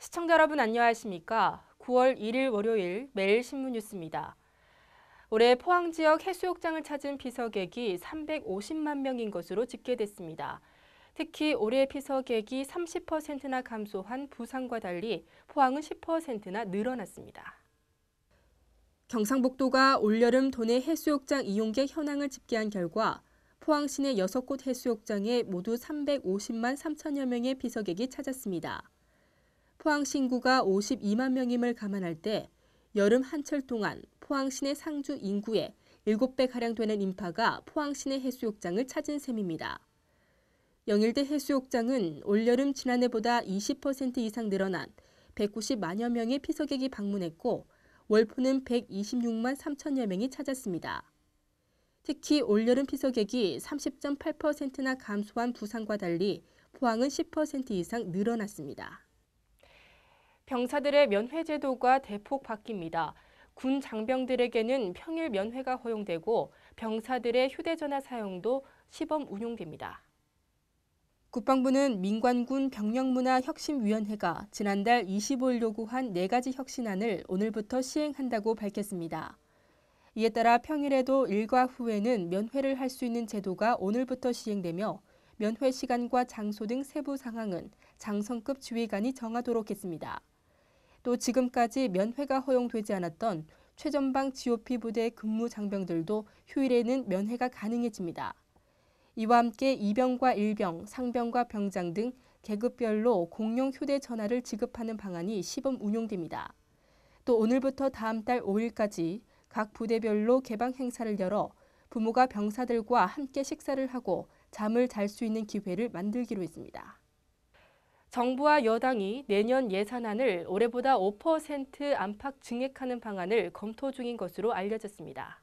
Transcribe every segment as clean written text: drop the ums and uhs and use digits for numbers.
시청자 여러분 안녕하십니까? 9월 1일 월요일 매일 신문 뉴스입니다. 올해 포항 지역 해수욕장을 찾은 피서객이 350만 명인 것으로 집계됐습니다. 특히 올해 피서객이 30%나 감소한 부산과 달리 포항은 10%나 늘어났습니다. 경상북도가 올여름 도내 해수욕장 이용객 현황을 집계한 결과 포항 시내 6곳 해수욕장에 모두 350만 3천여 명의 피서객이 찾았습니다. 포항시 인구가 52만 명임을 감안할 때 여름 한철 동안 포항 시내 상주 인구의 7배가량 되는 인파가 포항 시내 해수욕장을 찾은 셈입니다. 영일대 해수욕장은 올여름 지난해보다 20% 이상 늘어난 190만여 명의 피서객이 방문했고 월포는 126만 3천여 명이 찾았습니다. 특히 올여름 피서객이 30.8%나 감소한 부산과 달리 포항은 10% 이상 늘어났습니다. 병사들의 면회 제도가 대폭 바뀝니다. 군 장병들에게는 평일 면회가 허용되고 병사들의 휴대전화 사용도 시범 운용됩니다. 국방부는 민관군 병력문화혁신위원회가 지난달 25일 요구한 4가지 혁신안을 오늘부터 시행한다고 밝혔습니다. 이에 따라 평일에도 일과 후에는 면회를 할 수 있는 제도가 오늘부터 시행되며 면회 시간과 장소 등 세부 상황은 장성급 지휘관이 정하도록 했습니다. 또 지금까지 면회가 허용되지 않았던 최전방 GOP 부대 근무 장병들도 휴일에는 면회가 가능해집니다. 이와 함께 이병과 일병, 상병과 병장 등 계급별로 공용 휴대전화를 지급하는 방안이 시범 운용됩니다. 또 오늘부터 다음 달 5일까지 각 부대별로 개방 행사를 열어 부모가 병사들과 함께 식사를 하고 잠을 잘 수 있는 기회를 만들기로 했습니다. 정부와 여당이 내년 예산안을 올해보다 5% 안팎 증액하는 방안을 검토 중인 것으로 알려졌습니다.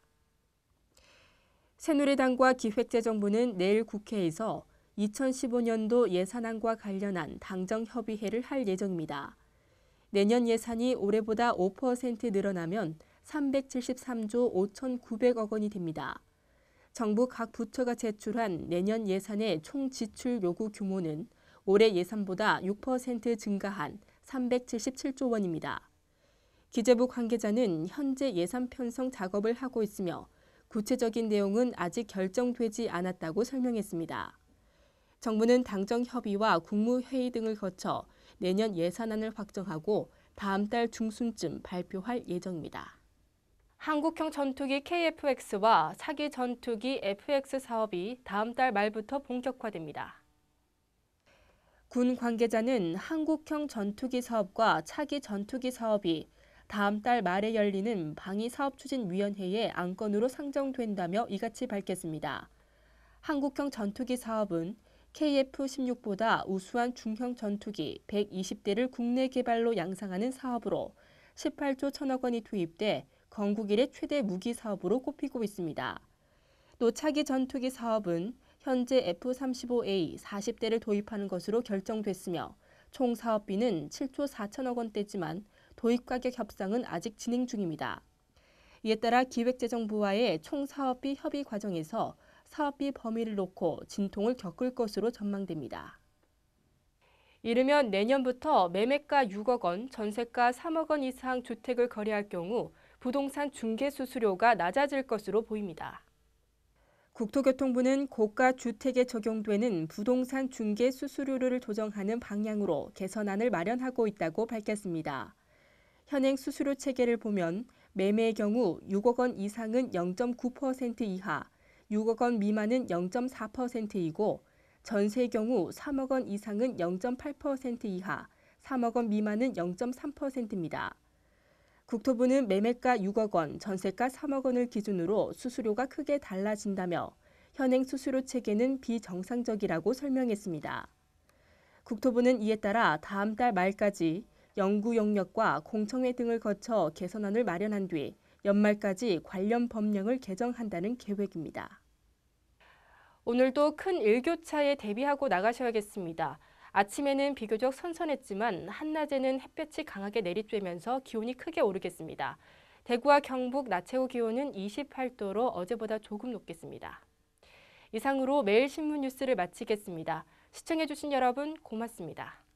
새누리당과 기획재정부는 내일 국회에서 2015년도 예산안과 관련한 당정협의회를 할 예정입니다. 내년 예산이 올해보다 5% 늘어나면 373조 5,900억 원이 됩니다. 정부 각 부처가 제출한 내년 예산의 총 지출 요구 규모는 올해 예산보다 6% 증가한 377조 원입니다. 기재부 관계자는 현재 예산 편성 작업을 하고 있으며 구체적인 내용은 아직 결정되지 않았다고 설명했습니다. 정부는 당정협의와 국무회의 등을 거쳐 내년 예산안을 확정하고 다음 달 중순쯤 발표할 예정입니다. 한국형 전투기 KF-X와 차기 전투기 FX 사업이 다음 달 말부터 본격화됩니다. 군 관계자는 한국형 전투기 사업과 차기 전투기 사업이 다음 달 말에 열리는 방위사업추진위원회의 안건으로 상정된다며 이같이 밝혔습니다. 한국형 전투기 사업은 KF-16보다 우수한 중형 전투기 120대를 국내 개발로 양상하는 사업으로 18조 1천억 원이 투입돼 건국 이래 최대 무기 사업으로 꼽히고 있습니다. 또 차기 전투기 사업은 현재 F-35A 40대를 도입하는 것으로 결정됐으며 총 사업비는 7조 4천억 원대지만 도입 가격 협상은 아직 진행 중입니다. 이에 따라 기획재정부와의 총 사업비 협의 과정에서 사업비 범위를 놓고 진통을 겪을 것으로 전망됩니다. 이르면 내년부터 매매가 6억 원, 전세가 3억 원 이상 주택을 거래할 경우 부동산 중개 수수료가 낮아질 것으로 보입니다. 국토교통부는 고가 주택에 적용되는 부동산 중개 수수료를 조정하는 방향으로 개선안을 마련하고 있다고 밝혔습니다. 현행 수수료 체계를 보면 매매의 경우 6억 원 이상은 0.9% 이하, 6억 원 미만은 0.4%이고 전세의 경우 3억 원 이상은 0.8% 이하, 3억 원 미만은 0.3%입니다. 국토부는 매매가 6억 원, 전세가 3억 원을 기준으로 수수료가 크게 달라진다며 현행 수수료 체계는 비정상적이라고 설명했습니다. 국토부는 이에 따라 다음 달 말까지 연구 용역과 공청회 등을 거쳐 개선안을 마련한 뒤 연말까지 관련 법령을 개정한다는 계획입니다. 오늘도 큰 일교차에 대비하고 나가셔야겠습니다. 아침에는 비교적 선선했지만 한낮에는 햇볕이 강하게 내리쬐면서 기온이 크게 오르겠습니다. 대구와 경북 낮 최고 기온은 28도로 어제보다 조금 높겠습니다. 이상으로 매일 신문 뉴스를 마치겠습니다. 시청해주신 여러분 고맙습니다.